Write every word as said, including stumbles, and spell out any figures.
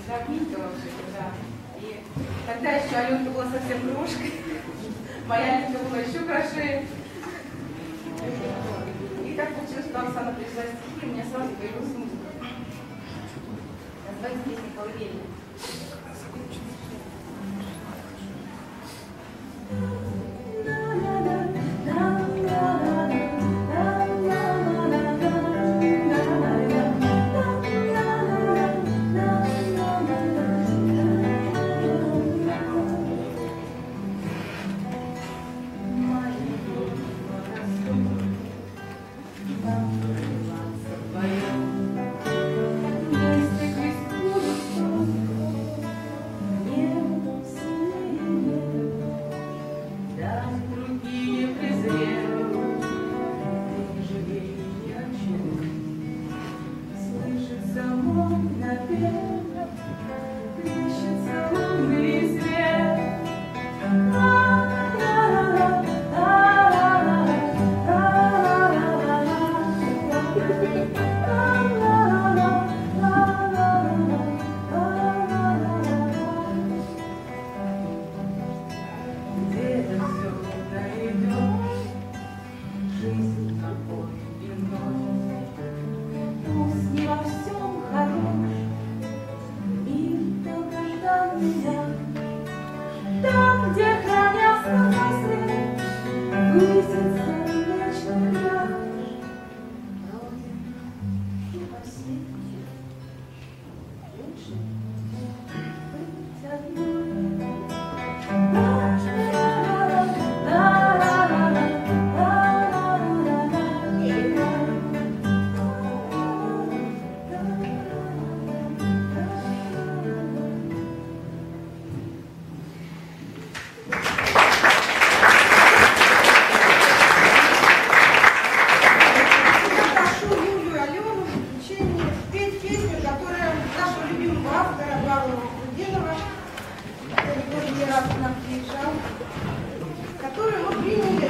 Да, Митя вообще, да. И тогда еще Аленка была совсем крошкой. Моя Аленка была еще крошее. И так получилось, что Оксана пришла стихи, и у меня сразу появилась музыка. Называется песня «Колыбельная». Который мы приняли